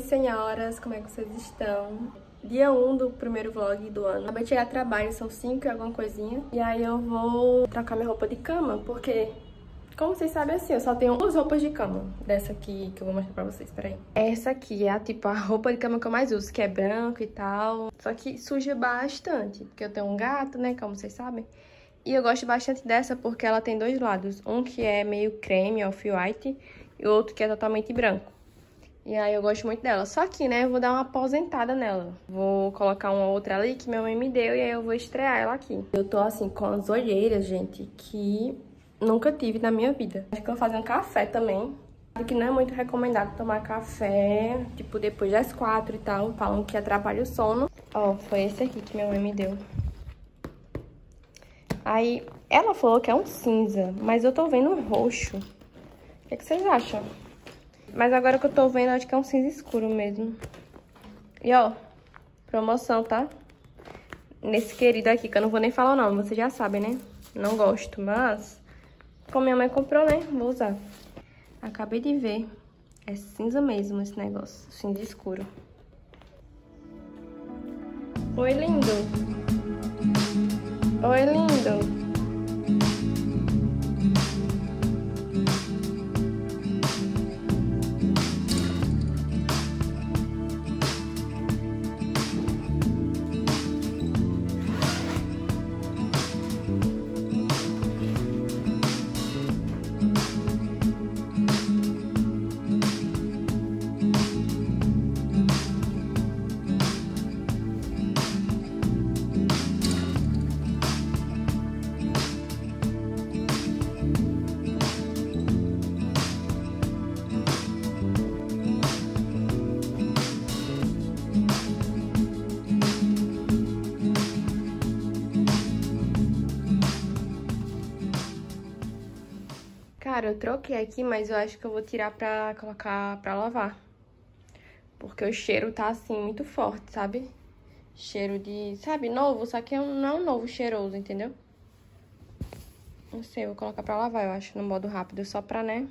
senhoras, como é que vocês estão? Dia 1 do primeiro vlog do ano. Acabei de chegar a trabalho, são 5 e alguma coisinha. E aí eu vou trocar minha roupa de cama, porque, como vocês sabem assim, eu só tenho 2 roupas de cama. Dessa aqui que eu vou mostrar pra vocês, peraí. Essa aqui é a roupa de cama que eu mais uso, que é branco e tal. Só que suja bastante, porque eu tenho um gato, né, como vocês sabem. E eu gosto bastante dessa porque ela tem 2 lados. Um que é meio creme, off-white, e o outro que é totalmente branco. E aí eu gosto muito dela. Só que, né, eu vou dar uma aposentada nela. Vou colocar uma outra ali que minha mãe me deu e aí eu vou estrear ela aqui. Eu tô assim com as olheiras, gente, que nunca tive na minha vida. Acho que eu vou fazer um café também. Que não é muito recomendado tomar café, tipo, depois das 4 e tal. Falam que atrapalha o sono. Ó, foi esse aqui que minha mãe me deu. Aí, ela falou que é um cinza, mas eu tô vendo um roxo. O que vocês acham? Mas agora que eu tô vendo, acho que é um cinza escuro mesmo. E ó, promoção, tá? Nesse querido aqui, que eu não vou nem falar o nome, vocês já sabem, né? Não gosto, mas como minha mãe comprou, né? Vou usar. Acabei de ver. É cinza mesmo esse negócio, cinza escuro. Oi, lindo. Oi, lindo. Cara, eu troquei aqui, mas eu acho que eu vou tirar pra colocar pra lavar. Porque o cheiro tá, assim, muito forte, sabe? Cheiro de, sabe, novo, só que não é um novo cheiroso, entendeu? Não sei, eu vou colocar pra lavar, eu acho, no modo rápido, só pra, né?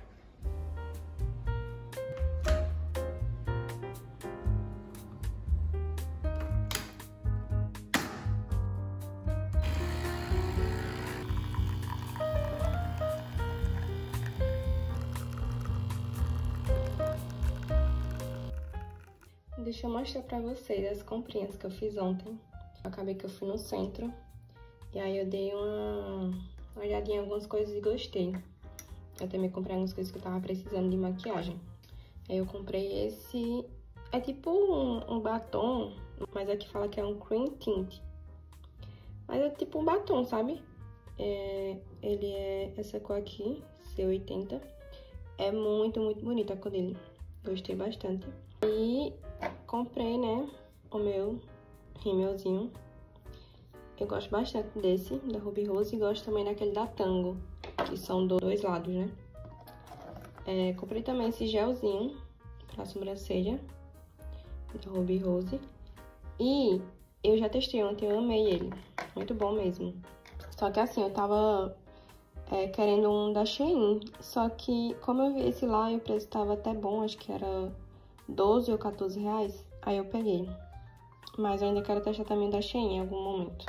Deixa eu mostrar pra vocês as comprinhas que eu fiz ontem. Acabei que eu fui no centro. E aí eu dei uma olhadinha em algumas coisas e gostei. Eu também comprei algumas coisas que eu tava precisando de maquiagem. Aí eu comprei esse... É tipo um batom, mas aqui fala que é um cream tint. Mas é tipo um batom, sabe? Ele é essa cor aqui, C80. É muito, muito bonita a cor dele. Gostei bastante. E comprei, né, o meu rímelzinho. Eu gosto bastante desse, da Ruby Rose, e gosto também daquele da Tango, que são 2 lados, né. Comprei também esse gelzinho pra sobrancelha, da Ruby Rose. E eu já testei ontem, eu amei ele. Muito bom mesmo. Só que assim, eu tava querendo um da Shein. Só que, como eu vi esse lá e o preço tava até bom, acho que era 12 ou 14 reais, aí eu peguei. Mas eu ainda quero testar também da Shein em algum momento.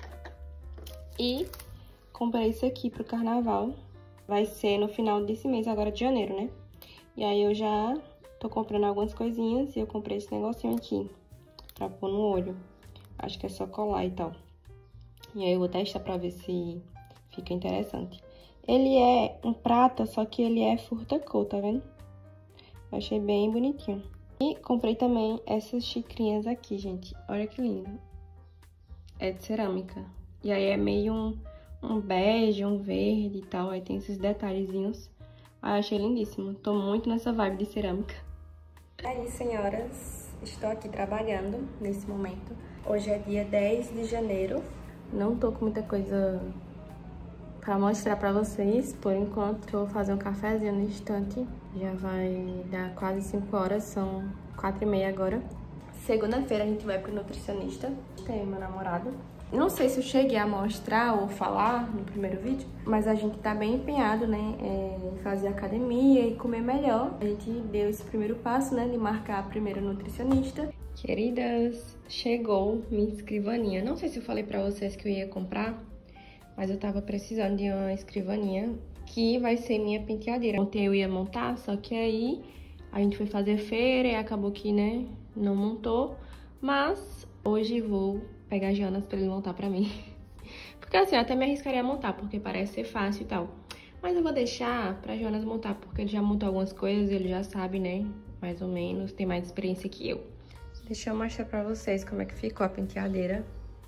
E comprei esse aqui pro carnaval. Vai ser no final desse mês, agora de janeiro, né? E aí eu já tô comprando algumas coisinhas e eu comprei esse negocinho aqui pra pôr no olho. Acho que é só colar e tal. E aí eu vou testar pra ver se fica interessante. Ele é um prata, só que ele é furta-cor, tá vendo? Eu achei bem bonitinho. E comprei também essas xicrinhas aqui, gente. Olha que lindo. É de cerâmica. E aí é meio um bege, um verde e tal. Aí tem esses detalhezinhos. Aí eu achei lindíssimo. Tô muito nessa vibe de cerâmica. Aí, senhoras. Estou aqui trabalhando nesse momento. Hoje é dia 10 de janeiro. Não tô com muita coisa pra mostrar pra vocês, por enquanto. Eu vou fazer um cafezinho no instante. Já vai dar quase 5 horas, são 4h30 agora. Segunda-feira a gente vai pro nutricionista, tem meu namorado. Não sei se eu cheguei a mostrar ou falar no primeiro vídeo, mas a gente tá bem empenhado, né, em fazer academia e comer melhor. A gente deu esse primeiro passo, né, de marcar a primeira nutricionista. Queridas, chegou minha escrivaninha. Não sei se eu falei pra vocês que eu ia comprar, mas eu tava precisando de uma escrivaninha que vai ser minha penteadeira. Ontem eu ia montar, só que aí a gente foi fazer feira e acabou que, né, não montou. Mas hoje vou pegar Jonas pra ele montar pra mim. Porque assim, eu até me arriscaria a montar, porque parece ser fácil e tal. Mas eu vou deixar pra Jonas montar, porque ele já montou algumas coisas, ele já sabe, né, mais ou menos, tem mais experiência que eu. Deixa eu mostrar pra vocês como é que ficou a penteadeira.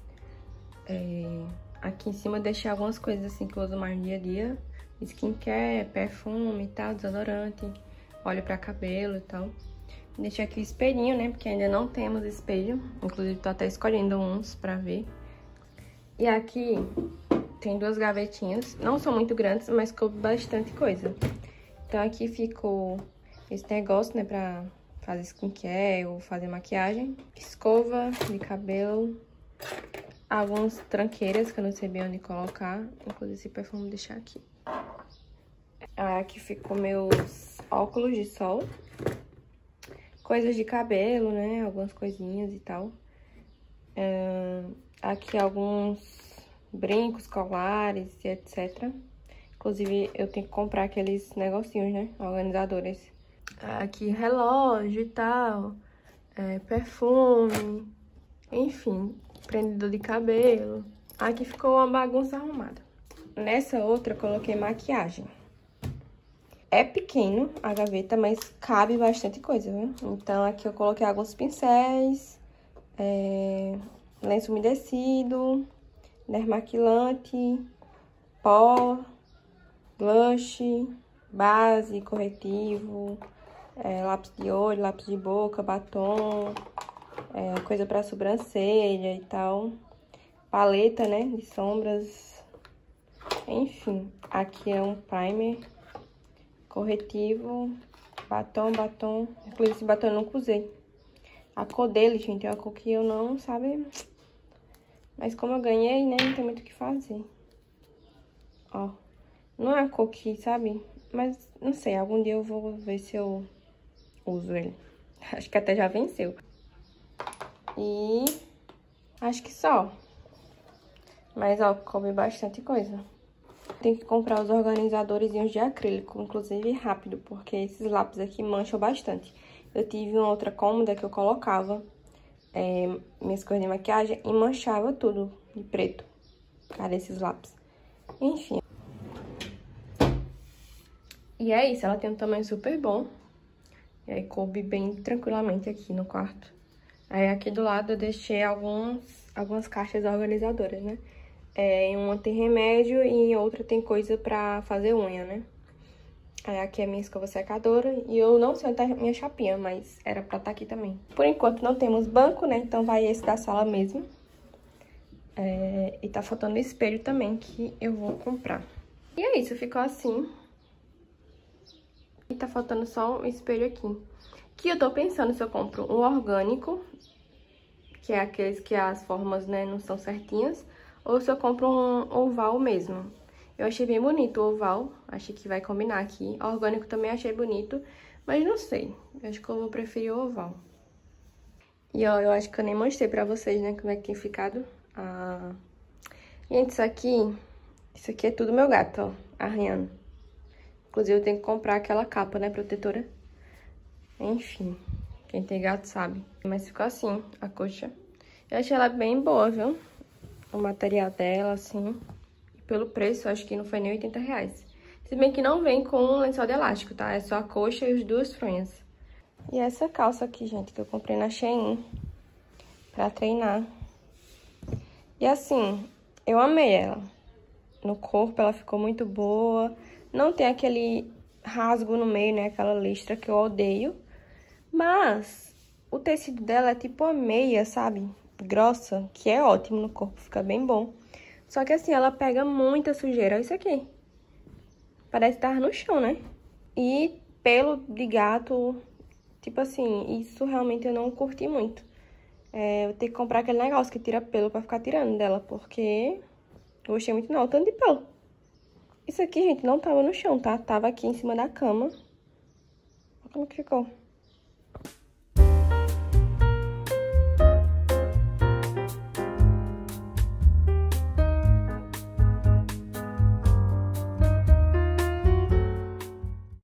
Aqui em cima eu deixei algumas coisas assim que eu uso mais no dia a dia. Skincare, perfume e tal, desodorante, óleo pra cabelo e tal. Deixei aqui o espelhinho, né, porque ainda não temos espelho. Inclusive tô até escolhendo uns pra ver. E aqui tem duas gavetinhas, não são muito grandes, mas coube bastante coisa. Então aqui ficou esse negócio, né, pra fazer skincare ou fazer maquiagem. Escova de cabelo. Algumas tranqueiras que eu não sei bem onde colocar. Inclusive esse perfume vou deixar aqui. Aqui ficou meus óculos de sol. Coisas de cabelo, né? Algumas coisinhas e tal. Aqui alguns brincos, colares e etc. Inclusive eu tenho que comprar aqueles negocinhos, né? Organizadores. Aqui relógio e tal. Perfume. Enfim, prendedor de cabelo. Aqui ficou uma bagunça arrumada. Nessa outra eu coloquei maquiagem. É pequeno a gaveta, mas cabe bastante coisa, viu? Então aqui eu coloquei alguns pincéis, lenço umedecido, dermaquilante, pó, blush, base, corretivo, lápis de olho, lápis de boca, batom, coisa pra sobrancelha e tal. Paleta, né, de sombras. Enfim, aqui é um primer, corretivo, batom. Inclusive esse batom eu nunca usei. A cor dele, gente, é uma cor que eu não, sabe? Mas como eu ganhei, né, não tem muito o que fazer. Ó, não é a cor que, sabe? Mas, não sei, algum dia eu vou ver se eu uso ele. Acho que até já venceu. E acho que só. Mas, ó, coube bastante coisa. Tem que comprar os organizadores de acrílico, inclusive rápido, porque esses lápis aqui mancham bastante. Eu tive uma outra cômoda que eu colocava minhas coisas de maquiagem e manchava tudo de preto. Cara, esses lápis. Enfim. E é isso, ela tem um tamanho super bom. E aí coube bem tranquilamente aqui no quarto. Aí aqui do lado eu deixei algumas caixas organizadoras, né? Em uma tem remédio e em outra tem coisa pra fazer unha, né? Aí aqui é minha escova secadora e eu não sei onde tá minha chapinha, mas era pra estar aqui também. Por enquanto não temos banco, né? Então vai esse da sala mesmo. E tá faltando espelho também, que eu vou comprar. E é isso, ficou assim. E tá faltando só um espelho aqui. Que eu tô pensando se eu compro um orgânico, que é aqueles que as formas, né, não são certinhas, ou se eu compro um oval mesmo. Eu achei bem bonito o oval, achei que vai combinar aqui. O orgânico também achei bonito, mas não sei. Eu acho que eu vou preferir o oval. E ó, eu acho que eu nem mostrei pra vocês, né, como é que tem ficado. Gente, isso aqui é tudo meu gato, ó, arranhando. Inclusive eu tenho que comprar aquela capa, né, protetora. Enfim, quem tem gato sabe. Mas ficou assim, a coxa. Eu achei ela bem boa, viu? O material dela, assim. E pelo preço, acho que não foi nem R$80. Se bem que não vem com um lençol de elástico, tá? É só a coxa e as duas fronhas. E essa calça aqui, gente, que eu comprei na Shein pra treinar. E assim, eu amei ela. No corpo ela ficou muito boa. Não tem aquele rasgo no meio, né? Aquela listra que eu odeio. Mas o tecido dela é tipo uma meia, sabe? Grossa, que é ótimo no corpo, fica bem bom. Só que assim, ela pega muita sujeira. Olha isso aqui. Parece estar no chão, né? E pelo de gato, tipo assim, isso realmente eu não curti muito. eu vou ter que comprar aquele negócio que tira pelo pra ficar tirando dela, porque eu gostei muito não, tanto de pelo. Isso aqui, gente, não tava no chão, tá? Tava aqui em cima da cama. Olha como que ficou.